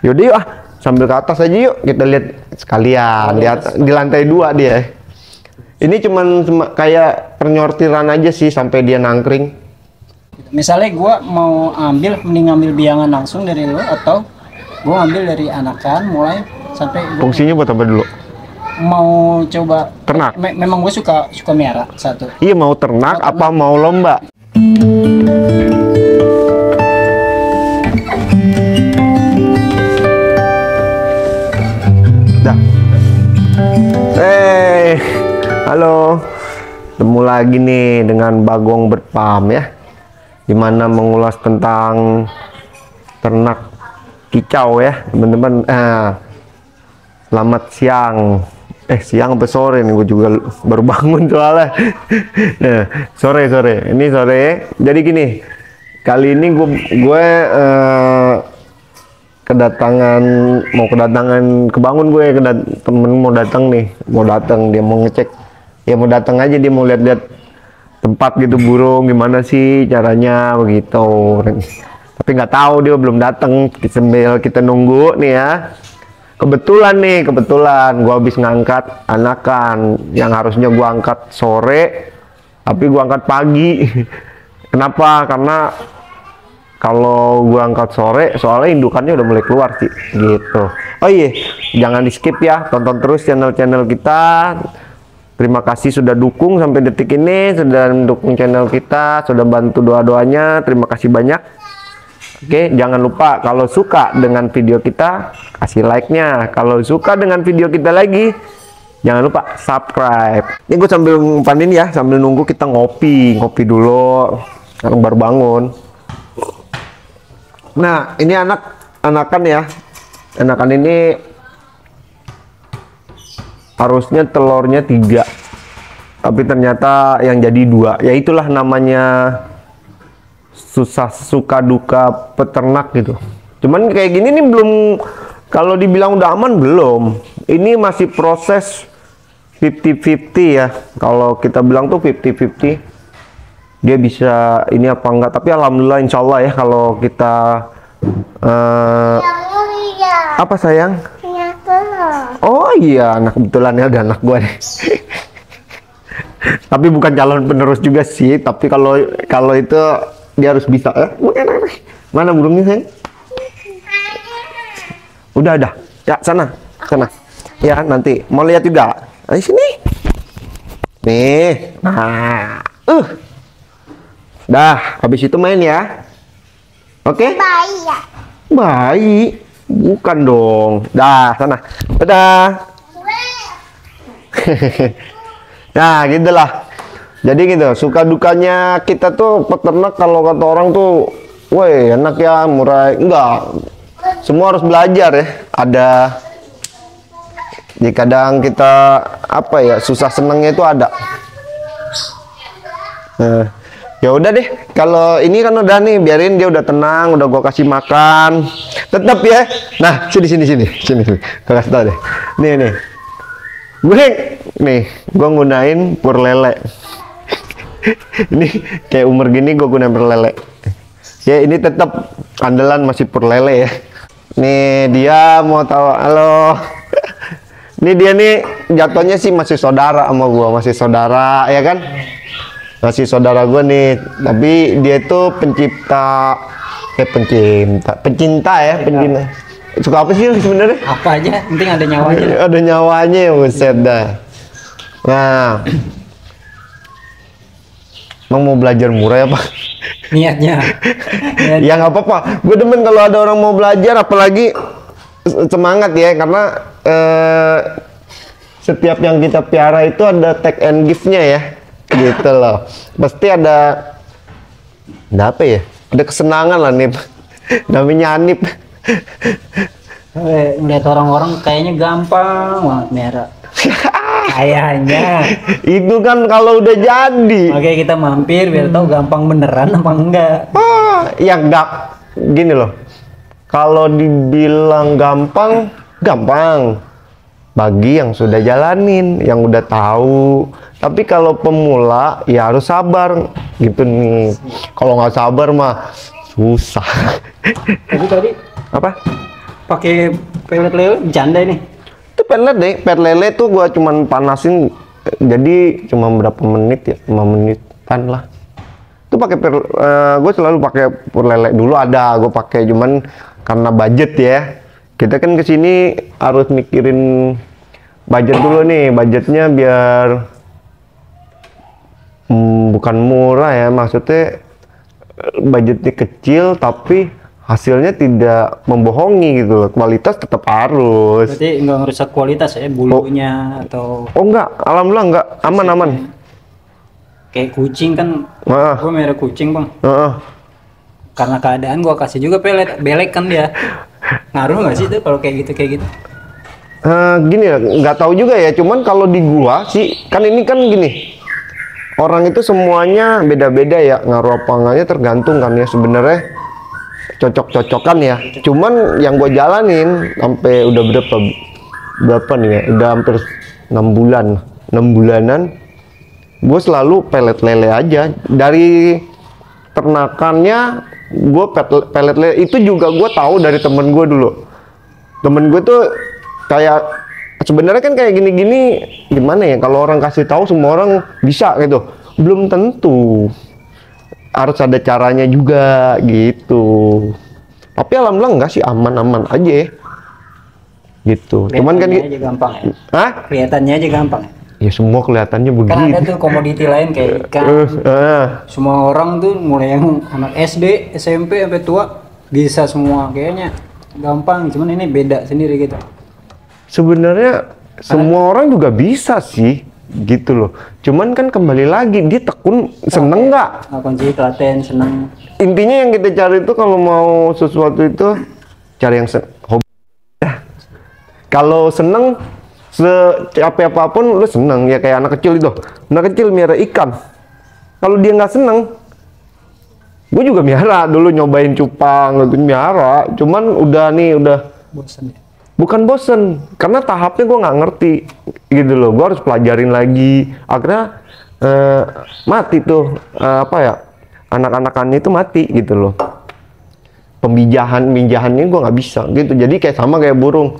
Yaudah yuk sambil ke atas aja yuk, kita lihat sekalian. Lihat di lantai 2 dia. Ini cuman kayak penyortiran aja sih sampai dia nangkring. Misalnya gua mau ambil, mending ngambil biangan langsung dari lo, atau gua ambil dari anakan mulai sampai Fungsinya buat apa dulu? mau coba Ternak. Memang gue suka merah satu. Iya, mau ternak apa mau lomba? Dah. Halo. Ketemu lagi nih dengan Bagong Berpam ya. Dimana mengulas tentang ternak kicau ya, teman-teman. Selamat siang. Siang apa sore nih, gue juga baru bangun soalnya. Nah, sore. Ini sore. Jadi gini, kali ini gue mau kedatangan kebangun gue, temen mau datang nih, dia mau ngecek, ya mau datang aja, dia mau lihat-lihat tempat gitu burung gimana sih caranya begitu. Tapi nggak tahu, dia belum datang. Sambil kita nunggu nih ya. Kebetulan gua habis ngangkat anakan yang harusnya gua angkat sore, tapi gua angkat pagi. Kenapa? Karena kalau gua angkat sore, soalnya indukannya udah mulai keluar sih, gitu. Oh iya, jangan di skip ya, tonton terus channel-channel kita. Terima kasih sudah dukung sampai detik ini, sudah mendukung channel kita, sudah bantu doa-doanya. Terima kasih banyak. Oke, jangan lupa kalau suka dengan video kita, kasih like-nya. Kalau suka dengan video kita lagi, jangan lupa subscribe. Ini gue sambil ngumpanin ya, sambil nunggu kita ngopi dulu. Sekarang baru bangun. Nah, ini anakan ya. Anakan ini harusnya telurnya 3. Tapi ternyata yang jadi 2. Ya itulah namanya susah suka duka peternak gitu. Cuman kayak gini nih belum, kalau dibilang udah aman belum. Ini masih proses 50-50 ya. Kalau kita bilang tuh 50-50. Dia bisa ini apa enggak, tapi alhamdulillah insyaallah ya kalau kita apa sayang? Oh iya, anak kebetulan ya, ada anak gue nih. Tapi bukan calon penerus juga sih, tapi kalau itu dia harus bisa. Mana burungnya sayang? Udah. Ya, sana. Ya, nanti mau lihat juga. Di sini. Nih. Nah. Dah, habis itu main ya. Oke? Bayi ya. Bayi. Bukan dong. Dah, sana. Dadah. Nah, gitulah. Jadi gitu, suka dukanya kita tuh peternak, kalau kata orang tuh, woi enak ya, murah. Enggak, semua harus belajar ya. Ada, jadi kadang kita apa ya, susah senangnya itu ada. Nah, ya udah deh, kalau ini kan udah nih, biarin dia udah tenang, udah gua kasih makan. Tetap ya. Nah, sini. Gua kasih tau deh. Nih. Gue gunain pur lele. Ini kayak umur gini gue gunain pur lele. Ya ini tetap andalan masih pur lele ya. Nih dia mau tahu, halo. Ini dia nih jatuhnya sih masih saudara sama gue, masih saudara ya kan? Masih saudara gue nih. Tapi dia itu pencinta ya. Suka apa sih sebenarnya? Apa aja, penting ada nyawanya. Ada nyawanya ya, buset dah. Nah, emang mau belajar murah ya Pak? Niatnya. Ya nggak apa-apa. Gue demen kalau ada orang mau belajar, apalagi semangat ya, karena setiap yang kita piara itu ada take and give-nya ya, gitu loh. Pasti ada apa ya? Ada kesenangan lah nih. Namanya Anip. Melihat orang-orang kayaknya gampang banget merah. Kayaknya. Itu kan kalau udah jadi. Oke, kita mampir biar tahu gampang beneran apa enggak. Ya enggak. Gini loh. Kalau dibilang gampang. Bagi yang sudah jalanin, yang udah tahu. Tapi kalau pemula ya harus sabar gitu nih. Kalau nggak sabar mah susah. Tapi tadi Apa? pakai pelet lele bercanda ini. Itu pet lele tuh gua cuman panasin, jadi cuma berapa menit ya, 5 menitan lah. Itu pakai gue selalu pakai pur lele. Dulu ada gue pakai, cuman karena budget ya, kita kan kesini harus mikirin budget dulu nih. Budgetnya biar bukan murah ya, maksudnya budgetnya kecil tapi hasilnya tidak membohongi gitu loh. Kualitas tetap harus. Berarti nggak ngerusak kualitas ya, bulunya atau Oh enggak, alhamdulillah enggak, aman. kayak kucing kan. Gue merah kucing bang. Karena keadaan gue kasih juga pelet, belek kan dia. Ngaruh nggak sih tuh kalau kayak gitu? Gini ya, nggak tahu juga ya. Cuman kalau di gua sih, kan ini kan gini. Orang itu semuanya beda-beda ya, ngaruh apa enggaknya tergantung kan ya sebenarnya. Cocok-cocokan ya. Cuman yang gue jalanin sampai udah berapa nih ya? Udah hampir 6 bulanan. Gue selalu pelet lele aja. Dari ternakannya gue pelet lele itu juga gue tahu dari temen gue dulu. Temen gue tuh kayak sebenarnya kan kayak gini-gini gimana ya? Kalau orang kasih tahu semua orang bisa gitu. Belum tentu. Harus ada caranya juga gitu. Tapi alhamdulillah enggak sih, aman-aman aja gitu. Cuman kan aja gampang ya. Hah? Kelihatannya aja gampang ya. Ya semua kelihatannya Kan begitu. ada tuh komoditi lain kayak ikan. Semua orang tuh mulai yang anak SD, SMP sampai tua bisa semua kayaknya gampang. Cuman ini beda sendiri gitu. Sebenarnya semua orang juga bisa sih gitu loh. Cuman kan kembali lagi dia tekun seneng nggak? Nah, kunci telaten seneng. Intinya yang kita cari itu kalau mau sesuatu itu cari yang hobi. Kalau seneng secapek apapun lu seneng ya, kayak anak kecil itu. Anak kecil miara ikan. Kalau dia nggak seneng, gue juga miara dulu, nyobain cupang gitu miara. Cuman udah Bosan ya. bukan bosen, karena tahapnya gue nggak ngerti gitu loh. Gue harus pelajarin lagi. Akhirnya mati tuh anak-anakannya itu mati gitu loh. Pemijahannya gue nggak bisa gitu. Jadi kayak sama kayak burung.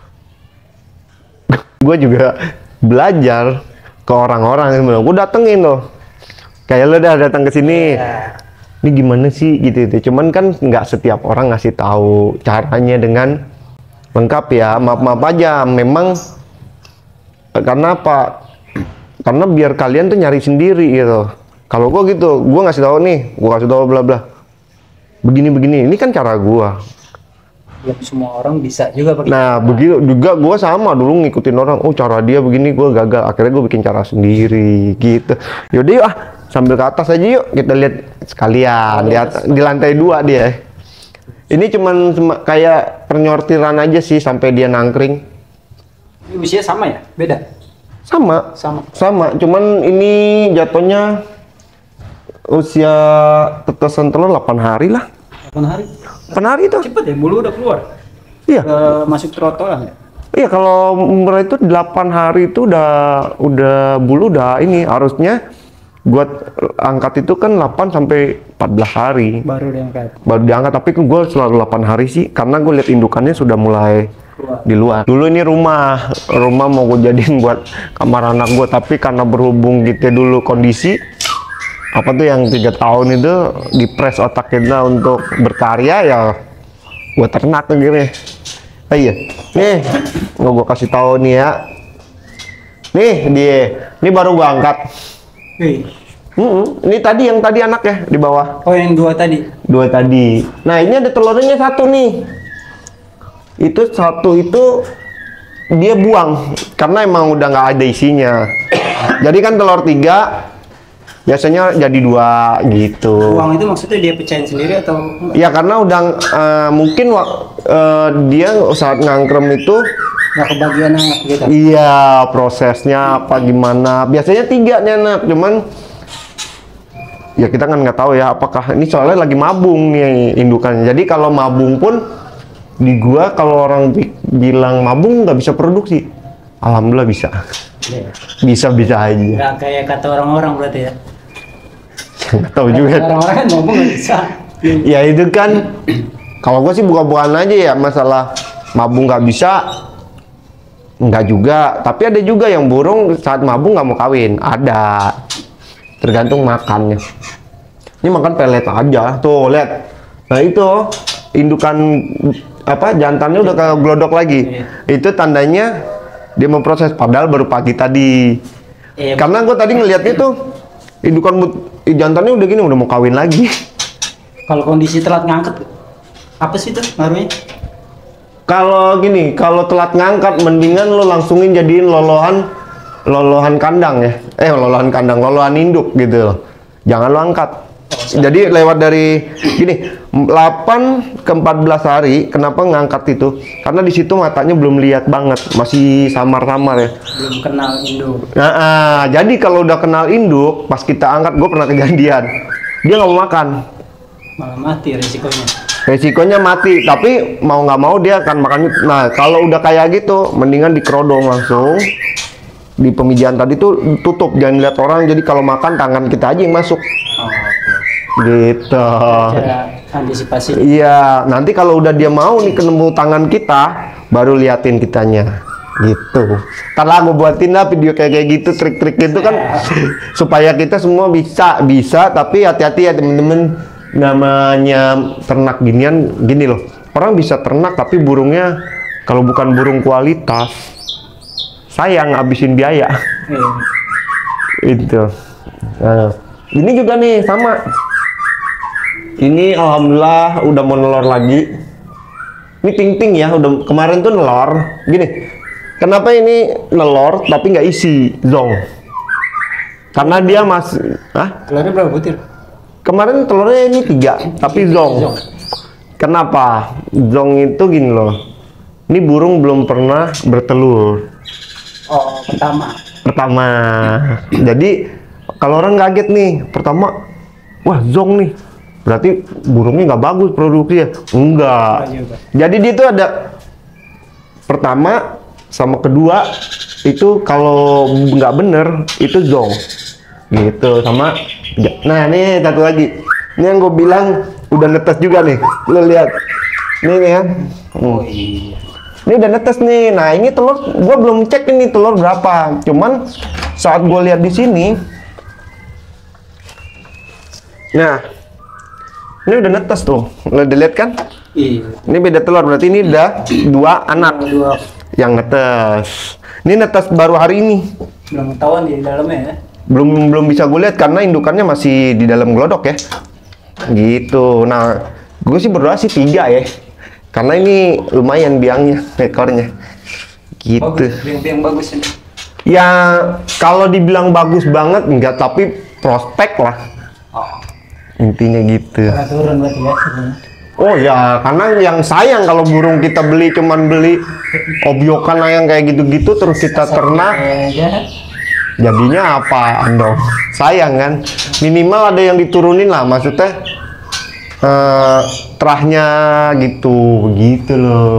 Gue juga belajar ke orang-orang yang bilang, gue datengin loh. Kayak lo udah datang ke sini. Ini gimana sih gitu. Cuman kan nggak setiap orang ngasih tahu caranya dengan lengkap ya. Maaf aja, memang karena apa? Karena biar kalian tuh nyari sendiri gitu. Kalau gue gitu, gue ngasih tahu nih, gue kasih tahu bla bla. Begini. Ini kan cara gue. Belum semua orang bisa juga pakai. Nah, begitu juga gue sama dulu ngikutin orang. Oh, cara dia begini, gue gagal. Akhirnya gue bikin cara sendiri gitu. Yaudah yuk sambil ke atas aja yuk. Kita lihat sekalian. Di lantai 2 dia. Ini cuman kayak penyortiran aja sih sampai dia nangkring. Ini usia sama ya? Beda? Sama. Cuman ini jatuhnya usia tetesan telur 8 hari lah. 8 hari? 8 hari itu. Cepet ya, bulu udah keluar? Iya. Masuk trotoar ya? Iya, kalau mereka itu 8 hari itu udah bulu udah ini. Harusnya buat angkat itu kan 8 sampai 14 hari. Baru diangkat, Tapi gue selalu 8 hari sih, karena gue lihat indukannya sudah mulai di luar. Dulu ini rumah mau gue jadiin buat kamar anak gue, tapi karena berhubung gitu dulu kondisi apa tuh yang 3 tahun itu dipres otak kita untuk berkarya ya, gue ternak gini. Iya, nih mau gue kasih tahu nih ya. Ini baru gue angkat. Ini tadi yang tadi anak ya di bawah. Oh, yang 2 tadi? 2 tadi. Nah, ini ada telurnya 1 nih. Itu 1 itu dia buang karena emang udah nggak ada isinya. Jadi kan telur 3 biasanya jadi 2 gitu. Buang itu maksudnya dia pecahin sendiri atau enggak? Ya karena udah mungkin dia saat ngangkrem itu nggak kebagian anak gitu. Iya, prosesnya apa gimana. Biasanya 3 nih anak, cuman ya kita kan nggak tahu ya apakah ini soalnya lagi mabung nih indukannya. Jadi kalau mabung pun di gua, kalau orang bilang mabung nggak bisa produksi, alhamdulillah bisa. Bisa aja. Nggak kayak kata orang-orang berarti ya. Nggak tahu juga. Orang-orang kan mabung nggak bisa. Ya itu kan kalau gua sih bukan aja ya masalah mabung nggak bisa, nggak juga. Tapi ada juga yang burung saat mabung nggak mau kawin, ada. Tergantung makannya. Ini makan pelet aja, tuh lihat. Nah itu indukan apa jantannya udah kayak glodok lagi. Itu tandanya dia memproses, padahal baru pagi tadi. Karena gue tadi ngeliatnya tuh indukan jantannya udah gini, udah mau kawin lagi. Kalau kondisi telat ngangkat, apa sih tuh ngaruhnya? Kalau gini, kalau telat ngangkat, mendingan lo langsungin jadiin lolohan kandang ya. Lolohan kandang, lolohan induk gitu loh. Jangan lo angkat. Jadi lewat dari gini 8 ke 14 hari, kenapa ngangkat itu? Karena di situ matanya belum lihat banget, masih samar-samar ya. Belum kenal induk. Nah, jadi kalau udah kenal induk, pas kita angkat, gue pernah kejadian, dia nggak mau makan. Malah mati resikonya. Resikonya mati, tapi mau nggak mau dia akan makan. Nah, kalau udah kayak gitu, mendingan dikerodong langsung. Di pemijahan tadi tuh tutup, jangan lihat orang. Jadi kalau makan tangan kita aja yang masuk. Gitu. Cara antisipasi. Iya, nanti kalau udah dia mau nih ketemu tangan kita, baru liatin kitanya. Gitu. Ntar lah gue buatin lah video kayak gitu, trik-trik gitu kan, supaya kita semua bisa. Tapi hati-hati ya temen-temen, namanya ternak ginian gini loh. Orang bisa ternak tapi burungnya kalau bukan burung kualitas, sayang ngabisin biaya. Itu. Nah, ini juga nih sama. Ini alhamdulillah udah mau nelor lagi. Ini ting-ting ya, udah kemarin tuh nelor. Gini, kenapa ini nelor tapi nggak isi zong? Karena dia masih, Telurnya berapa butir? kemarin telurnya ini 3, tapi zong. Kenapa? Zong itu gini loh. Ini burung belum pernah bertelur. Oh, pertama. Jadi kalau orang kaget nih, pertama, wah zong nih. Berarti burungnya nggak bagus produksinya. Enggak. Jadi dia tuh ada pertama sama kedua itu kalau nggak bener itu zong. Gitu sama. Nah nih satu lagi. Ini yang gue bilang udah netes juga nih. Lo lihat. Nih ya. Oh iya. Ini udah netes nih. Nah ini telur, gue belum cek ini telur berapa. Cuman saat gue lihat di sini, nah ini udah netes tuh. Lo udah lihat kan? Iya. Ini beda telur, berarti ini udah 2 anak yang netes. Ini netes baru hari ini. Belum ketahuan di dalamnya ya? Belum bisa gue lihat karena indukannya masih di dalam glodok ya. Gitu. Nah, gue sih berdoa sih 3 ya. Karena ini lumayan biangnya, ekornya. Gitu. Bagus, biang bagus ini. Ya, kalau dibilang bagus banget enggak, tapi prospek lah. Intinya gitu. Karena turun berarti ya. Oh ya, karena yang sayang kalau burung kita beli cuman beli obyokan yang kayak gitu-gitu terus kita ternak. Jadinya apa dong? Sayang kan? Minimal ada yang diturunin lah, maksudnya terahnya gitu, begitu loh.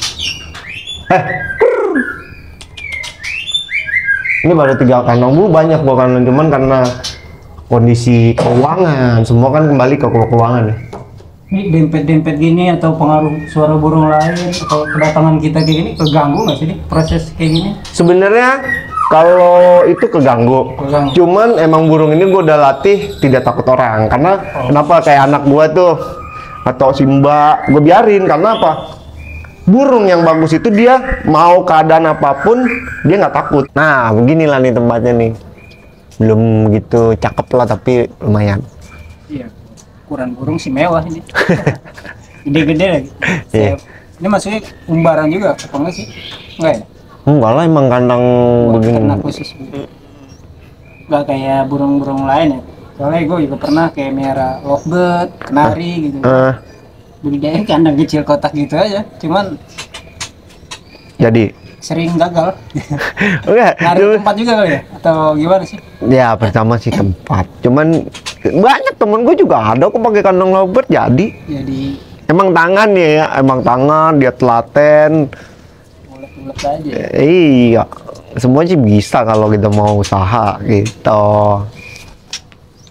Ini baru 3 kandang, banyak bukan cuman karena kondisi keuangan, semua kan kembali ke keuangan ya. Ini dempet-dempet gini atau pengaruh suara burung lain atau kedatangan kita kayak gini keganggu nggak sih nih proses kayak gini? Sebenarnya kalau itu keganggu. Cuman emang burung ini gue udah latih tidak takut orang. Karena kenapa kayak anak gue tuh atau Simba gue biarin karena apa? Burung yang bagus itu dia mau keadaan apapun dia nggak takut. Nah beginilah nih tempatnya nih. Belum gitu cakep lah tapi lumayan. Iya. Ukuran burung sih mewah ini. Gede-gede lagi. Iya. Ini maksudnya umbaran juga apa enggak sih? Enggak ya? Enggak lah, emang kandang begini. Karena khusus. Enggak kayak burung-burung lain ya. Soalnya gue juga pernah kayak merah lovebird, kenari gitu. Budidaya kandang kecil kotak gitu aja. Cuman jadi sering gagal. Enggak, Nyari tempat juga kali ya? Atau gimana sih? ya pertama sih tempat. Cuman banyak temen gue juga ada kok pakai kandang lovebird jadi. Emang tangan ya, emang tangan dia telaten. Bulat-bulat aja. Iya, semua sih bisa kalau kita mau usaha gitu.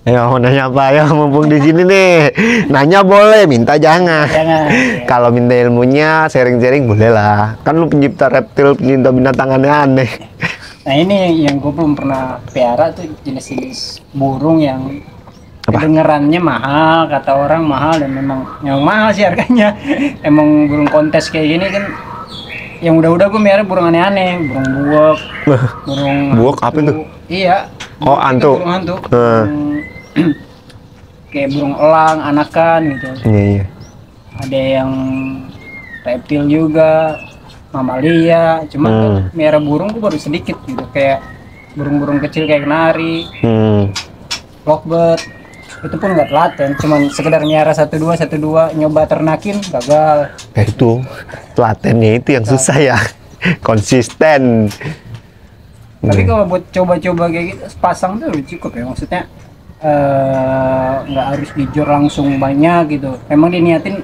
Ayo nanya apa ya, mumpung di sini nih. Nanya boleh, minta jangan. Jangan. Kalau minta ilmunya, sharing-sharing boleh lah. Kan lu pencipta reptil, pencipta binatang aneh-aneh. Nah ini yang gue belum pernah pelihara tuh jenis-jenis burung yang Apa? kedengerannya mahal, kata orang mahal, dan memang mahal sih harganya. Emang burung kontes kayak gini kan, yang udah-udah gue melihara burung aneh-aneh, burung buak, burung Buak apa hantu. tuh? Iya. Oh, Buak itu hantu. burung hantu. Hmm. Kayak burung elang, anakan gitu. Iya, iya. Ada yang reptil juga, mamalia. Cuman kan melihara burung gue baru sedikit gitu, kayak burung-burung kecil kayak kenari, lovebird. Itu pun nggak telaten, cuman sekedar melihara satu dua nyoba ternakin gagal. Ya itu, telatennya itu yang susah ya. Konsisten. Tapi kalau buat coba-coba kayak gitu, sepasang tuh cukup ya, maksudnya nggak harus dijor langsung banyak gitu. Emang diniatin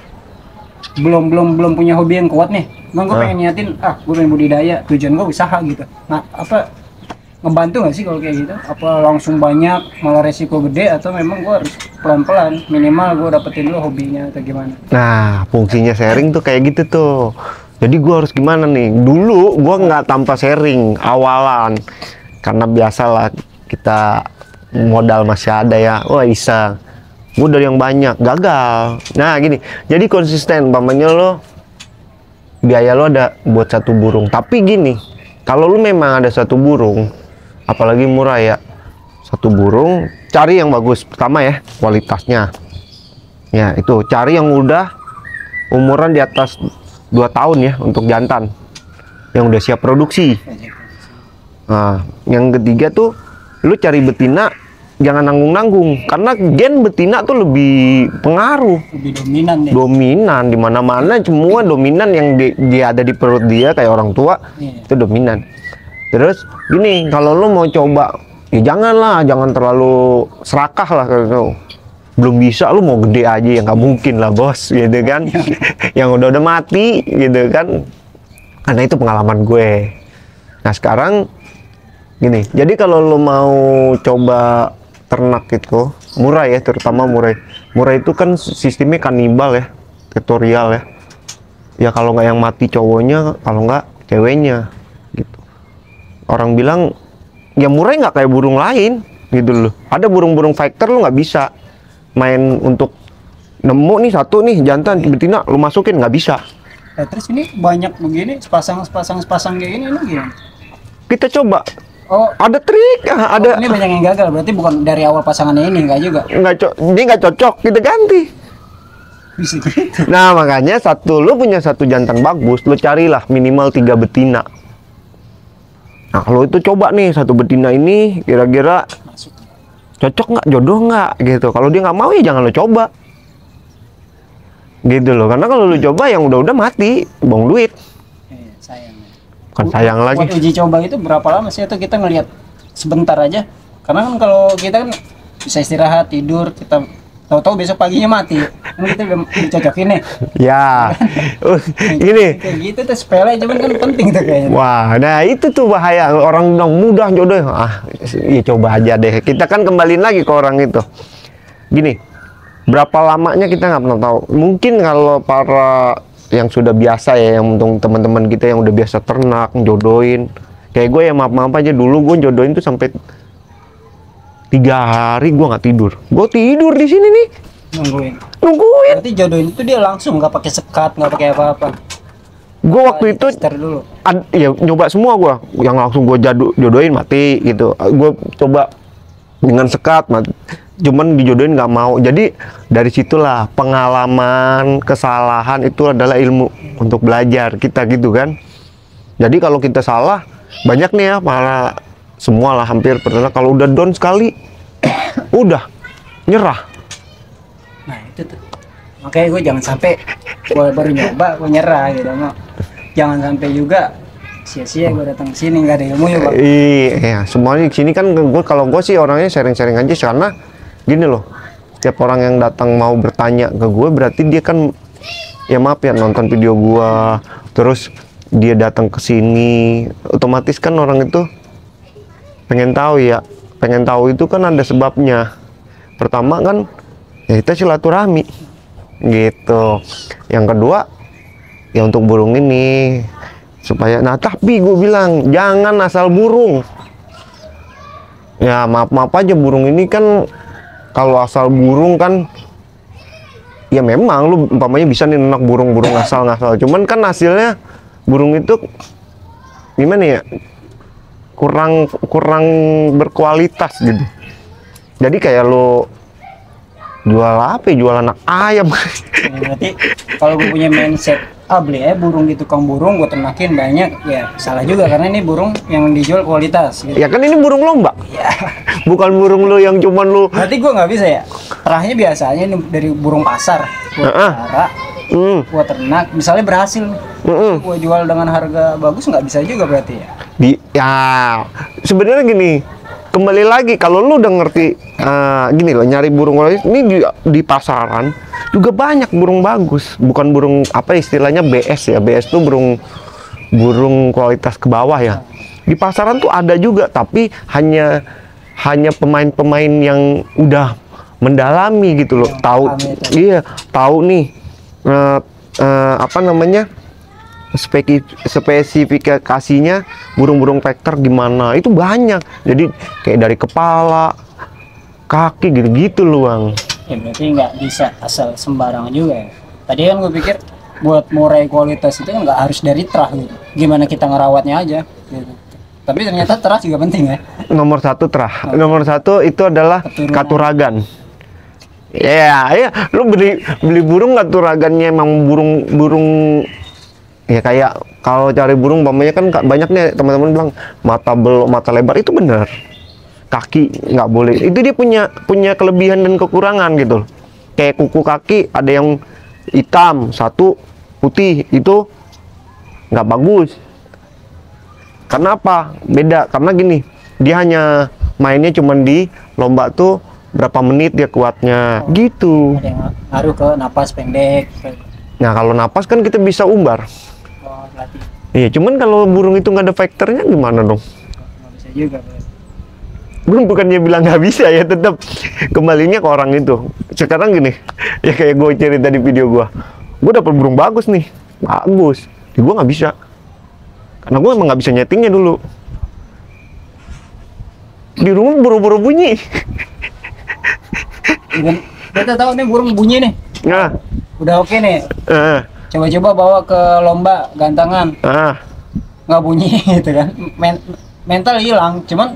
belum punya hobi yang kuat nih. Emang gue pengen niatin, gue pengen budidaya, tujuan gue usaha gitu. Nah, apa ngebantu nggak sih kalau kayak gitu? Apa langsung banyak malah resiko gede, atau memang gue harus pelan-pelan, minimal gue dapetin dulu hobinya atau gimana? Nah, fungsinya sharing tuh kayak gitu tuh. Jadi gua harus gimana nih? Dulu gua nggak tanpa sharing awalan, karena biasalah kita modal masih ada ya. Wah iseng, gua dari yang banyak gagal. Nah gini, jadi konsisten. Umpamanya lo biaya lo ada buat satu burung, tapi gini, kalau lu memang ada satu burung, apalagi murah ya, satu burung, cari yang bagus. Pertama ya, kualitasnya. Ya itu, cari yang udah umuran di atas 2 tahun ya, untuk jantan yang udah siap produksi. Nah, yang ketiga tuh lu cari betina, jangan nanggung-nanggung, karena gen betina tuh lebih pengaruh, Lebih dominan deh. dominan di mana-mana. Semua dominan yang dia ada di perut dia, kayak orang tua. Iya. Itu dominan. Terus gini, kalau lu mau coba ya jangan terlalu serakah lah. Kalau belum bisa, lu mau gede aja ya nggak mungkin lah bos, gitu kan. Yang udah mati gitu kan, karena itu pengalaman gue. Nah sekarang gini, jadi kalau lu mau coba ternak itu murah ya, terutama murah itu kan sistemnya kanibal ya, tutorial ya. Ya kalau nggak yang mati cowoknya, kalau nggak ceweknya gitu. Orang bilang ya murah nggak kayak burung lain gitu loh. Ada burung-burung fighter lu nggak bisa main untuk nemu nih satu nih jantan betina lu masukin, nggak bisa. Nah, terus ini banyak begini sepasang kayak gini, ini gimana? Kita coba. Oh, Ada trik, ada. ini banyak yang gagal, berarti bukan dari awal pasangannya ini, enggak juga. Ini nggak cocok, kita ganti. Bisa gitu. Nah makanya lu punya satu jantan bagus, lu carilah minimal 3 betina. Nah kalau itu coba nih, satu betina ini kira-kira Masuk. cocok nggak, jodoh nggak gitu. Kalau dia nggak mau ya jangan lo coba gitu loh, karena kalau lu coba yang udah mati, buang duit. Sayang. Kan sayang lagi. Buat uji coba itu berapa lama sih, atau kita ngelihat sebentar aja? Karena kan kalau kita kan bisa istirahat, tidur, kita tahu-tahu besok paginya mati. Kan kita udah dicocokin nih. Ya ini Kayak gitu tuh sepele, cuman kan penting tuh kayaknya. wah, nah itu tuh bahaya. Orang bilang mudah jodoh, ya coba aja deh. Kita kan kembaliin lagi ke orang itu. Gini, berapa lamanya kita nggak pernah tahu. Mungkin kalau para yang sudah biasa ya, yang untung teman-teman kita yang udah biasa ternak, jodohin. Kayak gue ya maaf aja, dulu gue jodohin tuh sampai 3 hari gue nggak tidur. Gue tidur di sini nih, Nungguin. nungguin. Berarti jodohin itu dia langsung, nggak pakai sekat, nggak pakai apa-apa. Gue waktu itu Tester dulu. ya nyoba semua gue, yang langsung gue jodohin mati gitu. Gue coba dengan sekat mati. Cuman dijodohin nggak mau. Jadi dari situlah pengalaman, kesalahan itu adalah ilmu untuk belajar kita gitu kan. Jadi kalau kita salah, banyak nih ya para semua lah hampir pernah kalau udah down sekali udah nyerah. Nah itu tuh, makanya gue jangan sampai gue baru nyoba gue nyerah gitu. Jangan sampai juga sia-sia gue datang ke sini nggak ada ilmu ya bang. Iya, semuanya di sini kan gue, kalau gue sih orangnya sharing-sharing aja, karena gini loh, setiap orang yang datang mau bertanya ke gue berarti dia kan ya maaf ya nonton video gue, terus dia datang ke sini, otomatis kan orang itu pengen tahu ya, pengen tahu itu kan ada sebabnya. Pertama kan ya kita silaturahmi gitu. Yang kedua ya untuk burung ini supaya, nah tapi gue bilang jangan asal burung. Ya maaf aja, burung ini kan kalau asal burung kan ya memang lu umpamanya bisa nih nenak burung-burung asal ngasal, cuman kan hasilnya burung itu gimana ya, kurang berkualitas gitu. Jadi kayak lo jual apa ya, jual anak ayam. Ya, berarti kalau gue punya mindset beli burung di tukang burung gue ternakin banyak, ya salah juga karena ini burung yang dijual kualitas gitu. Ya kan ini burung lomba Ya. bukan burung lo yang cuman lo. Berarti gue nggak bisa ya, terahnya biasanya ini dari burung pasar gue pelihara, gue ternak, misalnya berhasil gue jual dengan harga bagus, nggak bisa juga berarti ya. Ya sebenarnya gini, kembali lagi kalau lu udah ngerti gini loh, nyari burung ini di pasaran juga banyak burung bagus, bukan burung apa istilahnya BS ya. BS tuh burung kualitas ke bawah ya. Di pasaran tuh ada juga, tapi hanya pemain-pemain yang udah mendalami gitu loh, tahu. Iya, tahu nih apa namanya, spesifikasinya burung-burung vektor gimana, itu banyak. Jadi kayak dari kepala, kaki gitu-gitu loh Bang. Ya berarti nggak bisa asal sembarangan juga ya. Tadi kan gue pikir buat murai kualitas itu kan nggak harus dari terah gitu, gimana kita ngerawatnya aja gitu. Tapi ternyata terah juga penting ya. Nomor satu terah, nomor satu itu adalah katuragan. Ya, lu beli burung katuragannya emang burung ya, kayak kalau cari burung umpamanya kan banyak nih teman-teman bilang mata lebar, itu benar. Kaki nggak boleh, itu dia punya kelebihan dan kekurangan gitu. Kayak kuku kaki ada yang hitam, satu putih, itu nggak bagus. Karena apa? Beda, karena gini, dia hanya mainnya cuman di lomba tuh berapa menit dia kuatnya gitu. Ada yang ngaruh ke napas pendek. Nah kalau napas kan kita bisa umbar. Berarti Iya, cuman kalau burung itu nggak ada vektornya gimana dong? nggak bisa juga berarti. Burung bukannya bilang nggak bisa ya, tetap kembalinya ke orang itu. Sekarang gini, ya kayak gue cerita di video gue dapet burung bagus nih, bagus, ya gue nggak bisa, karena gue emang nggak bisa nyetingnya dulu. Di rumah buru-buru bunyi. Kita tahu nih burung bunyi nih. Nah, Udah oke nih. Coba-coba bawa ke lomba gantangan. Nggak bunyi gitu kan. Mental hilang, cuman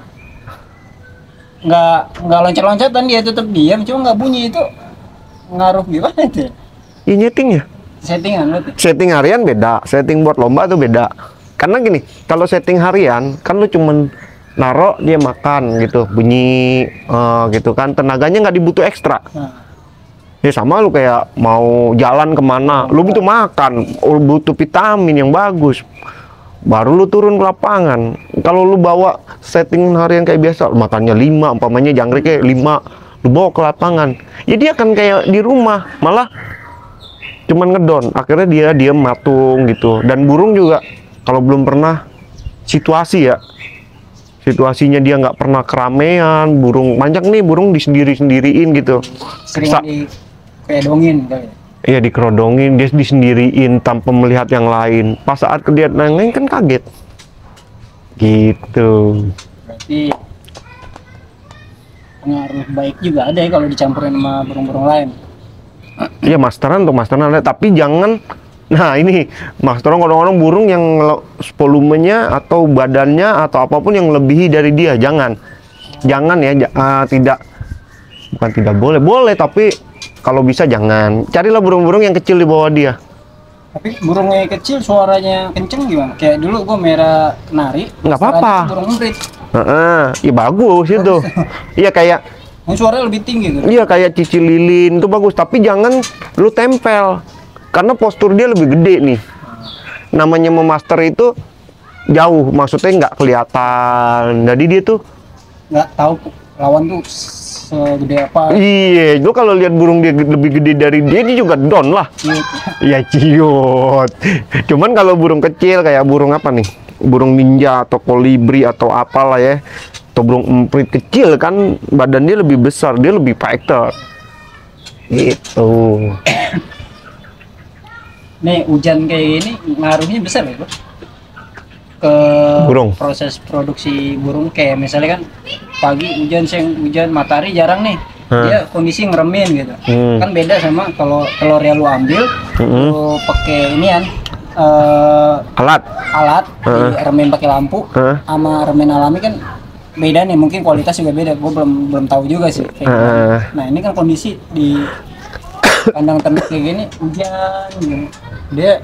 nggak loncat-loncatan, dia tetap diam, cuma nggak bunyi. Itu ngaruh gimana itu? ya nyetingnya. Settingan berarti. Setting harian beda, setting buat lomba tuh beda. Karena gini, kalau setting harian kan lu cuman naro dia makan gitu, bunyi gitu kan, tenaganya nggak dibutuh ekstra. Ya sama lu kayak mau jalan kemana, lu butuh makan, lu butuh vitamin yang bagus, baru lu turun ke lapangan. Kalau lu bawa setting harian kayak biasa, makannya 5, umpamanya jangkriknya 5, lu bawa ke lapangan, ya dia akan kayak di rumah, malah cuman ngedon, akhirnya dia diem matung gitu. Dan burung juga kalau belum pernah situasinya dia nggak pernah keramaian, burung banyak nih burung disendiriin gitu, Sering dongin kali. Iya, dikerodongin, dia disendiriin tanpa melihat yang lain. Pas saat dia nengeng kan kaget gitu. Berarti pengaruh baik juga ada ya kalau dicampurin sama burung-burung lain. Iya, masteran ada, tapi jangan. Nah ini masteran kadang-kadang burung yang volumenya atau badannya atau apapun yang lebihi dari dia, jangan ya, bukan tidak boleh, tapi kalau bisa jangan. Carilah burung-burung yang kecil di bawah dia. Tapi burungnya kecil suaranya kenceng gimana? Kayak dulu gua merah kenari, Nggak apa-apa. burung emprit, Iya bagus itu. Iya kayak suaranya lebih tinggi gitu. Iya kayak cici lilin itu bagus, tapi jangan lu tempel karena postur dia lebih gede nih. Namanya memaster itu jauh, maksudnya nggak kelihatan. Jadi dia tuh Nggak tahu lawan tuh segede apa. iya, lu kalau lihat burung dia lebih gede dari dia juga down lah. Ya ciut. Cuman kalau burung kecil kayak burung apa nih? Burung ninja atau kolibri atau apalah ya. Atau burung emprit kecil kan badan dia lebih besar, dia lebih fighter. Gitu. Nih hujan kayak gini ngaruhnya besar ya, Bro? Ke Burung. proses produksi burung. Kayak misalnya kan pagi hujan, siang hujan, matahari jarang nih, dia kondisi ngeremin gitu. Kan beda sama kalau telurnya lu ambil, lu pakai ini kan alat remin pakai lampu, sama remin alami kan beda nih, mungkin kualitas juga beda. Gue belum tahu juga sih kayak gimana. Nah ini kan kondisi di kandang ternak kayak gini hujan gitu. Dia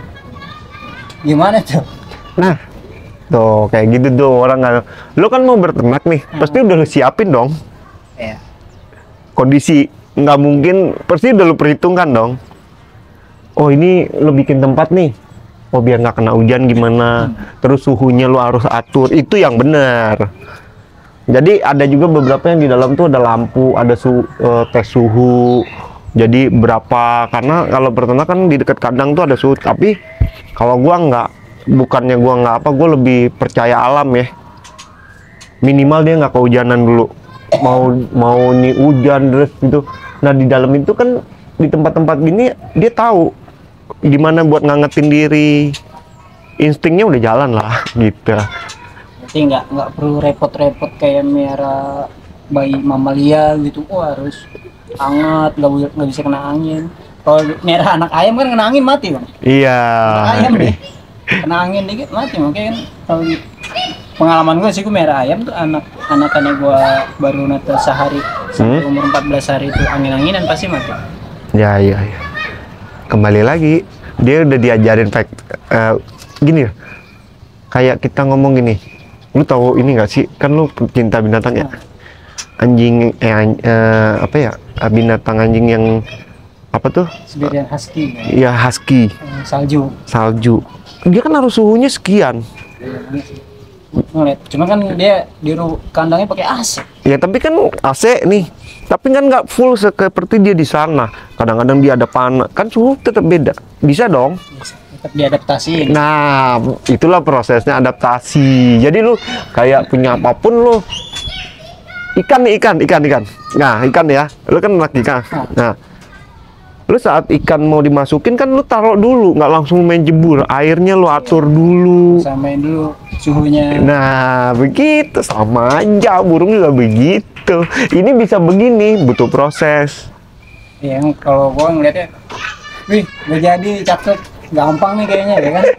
gimana tuh? Nah, tuh kayak gitu tuh orang nggak. Lo kan mau berternak nih, pasti udah lo siapin dong. Iya. Kondisi nggak mungkin, pasti udah lo perhitungkan dong. Oh ini lo bikin tempat nih, oh biar nggak kena hujan gimana. Terus suhunya lo harus atur, itu yang benar. Jadi ada juga beberapa yang di dalam tuh ada lampu, ada tes suhu. Jadi berapa, karena kalau berternak kan di dekat kandang tuh ada suhu. Tapi kalau gua nggak, bukannya gua nggak apa, gua lebih percaya alam ya. Minimal dia nggak kehujanan dulu. Mau nih hujan terus gitu. Nah di dalam itu kan di tempat-tempat gini dia tahu gimana buat ngangetin diri. Instingnya udah jalan lah gitu. Berarti nggak perlu repot-repot kayak miara bayi mamalia gitu. Oh harus hangat, nggak bisa kena angin. Kalau merah anak ayam kan kena angin mati, Bang. Iya. Anak ayam deh kena angin dikit mati. Makanya kan kalau pengalaman gue sih, gue merah ayam tuh anak-anaknya gue baru netes sehari sampai umur 14 hari itu angin-anginan pasti mati. Ya. Kembali lagi, dia udah diajarin gini ya. Kayak kita ngomong gini. Lu tahu ini nggak sih? Kan lu cinta binatang ya. Anjing apa ya, binatang anjing yang apa tuh? Siberian Husky. Iya husky. Salju. Dia kan harus suhunya sekian. Ngeliat. Cuma kan dia di kandangnya pakai AC. Ya tapi kan AC nih. Tapi kan nggak full seperti dia di sana. Kadang-kadang dia ada panas. Kan suhu tetap beda. Bisa dong. Tetap diadaptasiin. Nah, itulah prosesnya adaptasi. Jadi lu kayak punya apapun lu. Ikan. Nah, ikan ya. Lu kan anak ikan. Nah, lu saat ikan mau dimasukin kan lu taruh dulu, nggak langsung main jebur. Airnya lu atur dulu. Samain dulu suhunya. Nah, begitu sama aja burung juga begitu. Ini bisa begini, butuh proses. Yang kalau gua ngeliatnya, wih, udah jadi cakep, gampang nih kayaknya ya kan.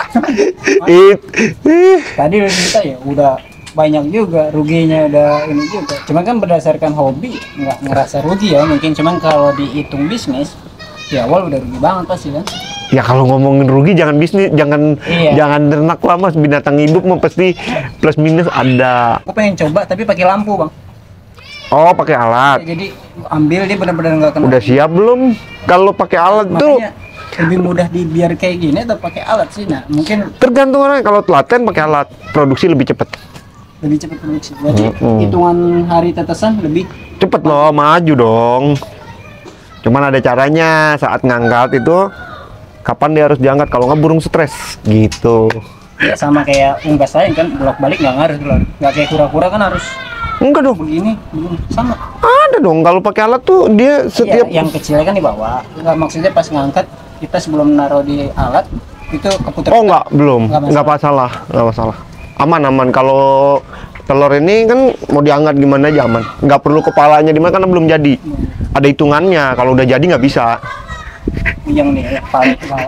Tadi udah cerita ya, udah banyak juga ruginya, udah ini juga. Cuma kan berdasarkan hobi nggak ngerasa rugi ya mungkin. Cuman kalau dihitung bisnis, di awal udah rugi banget pasti kan. Ya kalau ngomongin rugi jangan bisnis, jangan ternak lah mas, binatang hidup mah pasti plus minus ada. Aku pengen coba tapi pakai lampu, Bang. Oh pakai alat. Ya, jadi ambil dia benar-benar nggak kena. Udah siap belum? Kalau pakai alat tuh lebih mudah dibiar kayak gini atau pakai alat sih? Nah mungkin tergantung orang. Kalau telaten pakai alat, produksi lebih cepat. Lebih cepat produksi. Berarti hitungan hari tetesan lebih cepet loh, maju dong. Cuman ada caranya saat ngangkat itu, kapan dia harus diangkat, kalau nggak burung stres gitu. Ya sama kayak unggas lain kan, bolak balik nggak ngaruh, nggak kayak kura-kura kan harus. Enggak dong. Begini, sama. Ada dong, kalau pakai alat tuh dia setiap. Yang kecil kan di bawah. Nggak, maksudnya pas ngangkat kita sebelum naruh di alat itu keputar. Oh nggak, belum, nggak masalah. Aman. Kalau telur ini kan mau diangkat gimana aja aman. Nggak perlu kepalanya di mana karena belum jadi. Ada hitungannya. Kalau udah jadi nggak bisa. Yang nih, kepala ke bawah.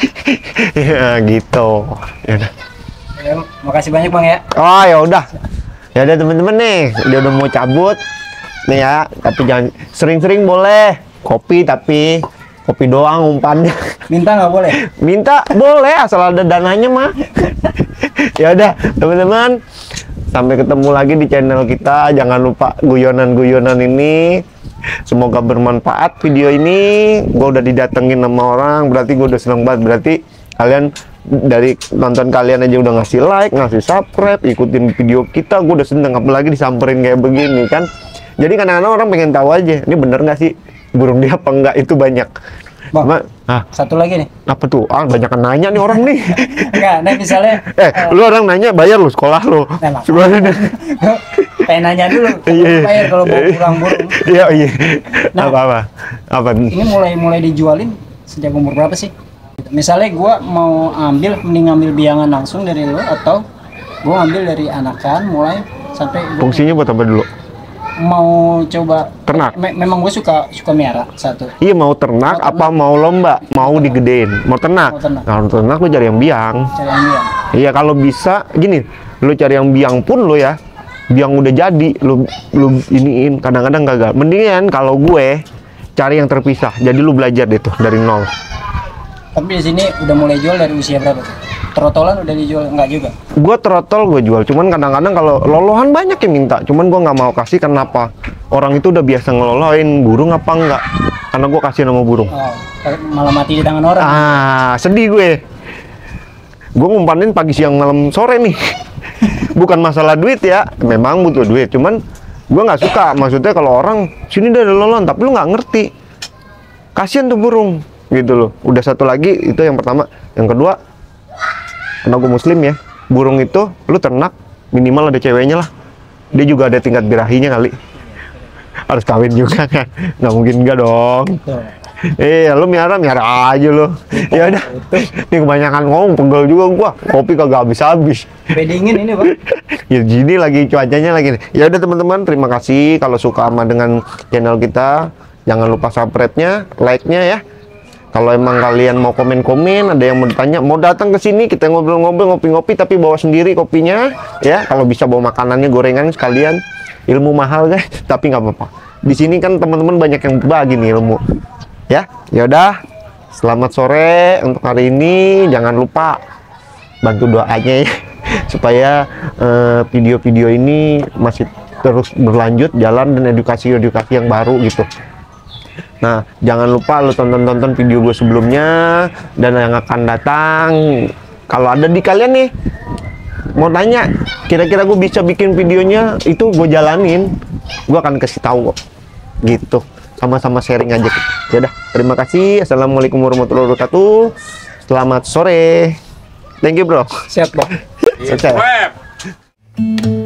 Ya gitu. Ya, makasih banyak Bang ya. Oh ya udah. Ya udah teman-teman nih, dia udah mau cabut nih ya. Tapi jangan sering-sering boleh. Kopi doang umpannya. Minta nggak boleh? Minta boleh asal ada dananya mah. Ya udah teman-teman, sampai ketemu lagi di channel kita. Jangan lupa guyonan ini. Semoga bermanfaat video ini. Gue udah didatengin sama orang, berarti gue udah seneng banget. Berarti kalian dari nonton kalian aja udah ngasih like, ngasih subscribe, ikutin video kita. Gue udah seneng, apalagi disamperin kayak begini kan. Jadi kadang-kadang orang pengen tahu aja, ini bener nggak sih burung dia apa enggak, itu banyak. Bang, satu lagi nih. Apa tuh? Banyak yang nanya nih orang nih. Enggak, nah misalnya lu orang nanya bayar lu sekolah lu. Nah, sekolahnya. pengen nanya dulu bayar kalau mau pulang burung. Iya iya. Nah, Apa? Ini mulai dijualin sejak umur berapa sih? Misalnya gua mau ambil, mending ngambil biangan langsung dari lo, atau gua ambil dari anakan mulai sampai Fungsinya buat apa dulu? mau coba Ternak. Memang gue suka miara satu. Iya, mau ternak apa mau lomba? Mau digedein? Mau ternak? Mau ternak. Kalau ternak lu cari yang biang. Cari yang biang. Iya, kalau bisa gini, lu cari yang biang pun lo ya, biang udah jadi, lu iniin, kadang-kadang gagal. Mendingan kalau gue cari yang terpisah, jadi lu belajar deh tuh dari nol. Tapi di sini udah mulai jual dari usia berapa tuh? Trotolan udah dijual enggak juga? Gue trotol gue jual, cuman kadang-kadang kalau lolohan banyak yang minta, cuman gue nggak mau kasih. Kenapa? Orang itu udah biasa ngelolohin burung apa enggak? Karena gue kasih nama burung. Oh, malah mati di tangan orang. Sedih gue. Gue ngumpanin pagi siang malam sore nih. Bukan masalah duit ya, memang butuh duit, cuman gue nggak suka. Maksudnya kalau orang sini udah ada lolohan, tapi lu nggak ngerti, kasian tuh burung gitu loh. Udah satu lagi itu yang pertama, yang kedua, karena gue muslim ya, burung itu lu ternak minimal ada ceweknya lah, dia juga ada tingkat birahinya kali, harus kawin juga kan, nggak mungkin enggak dong. Lu miara aja lo. Ya udah, ini kebanyakan ngomong, pegel juga gua, kopi kagak habis-habis. Bedingin ini Bang. Ya gini lagi cuacanya lagi. Ya udah teman-teman, terima kasih kalau suka sama dengan channel kita, jangan lupa subscribe-nya, like-nya ya. Kalau emang kalian mau komen-komen, ada yang mau tanya, mau datang ke sini kita ngobrol-ngobrol, ngopi-ngopi, tapi bawa sendiri kopinya, ya. Kalau bisa bawa makanannya, gorengan sekalian. Ilmu mahal guys, tapi nggak apa-apa. Di sini kan teman-teman banyak yang berbagi nih ilmu. Ya udah. Selamat sore untuk hari ini. Jangan lupa bantu doanya ya, supaya video-video ini masih terus berlanjut jalan dan edukasi-edukasi yang baru gitu. Nah, jangan lupa lu tonton video gue sebelumnya dan yang akan datang. Kalau ada di kalian nih mau tanya, kira-kira gue bisa bikin videonya, itu gue jalanin, gue akan kasih tahu kok. Gitu, sama-sama sharing aja. Ya udah, terima kasih. Assalamualaikum warahmatullahi wabarakatuh. Selamat sore. Thank you bro. Siap Bang. Sukses.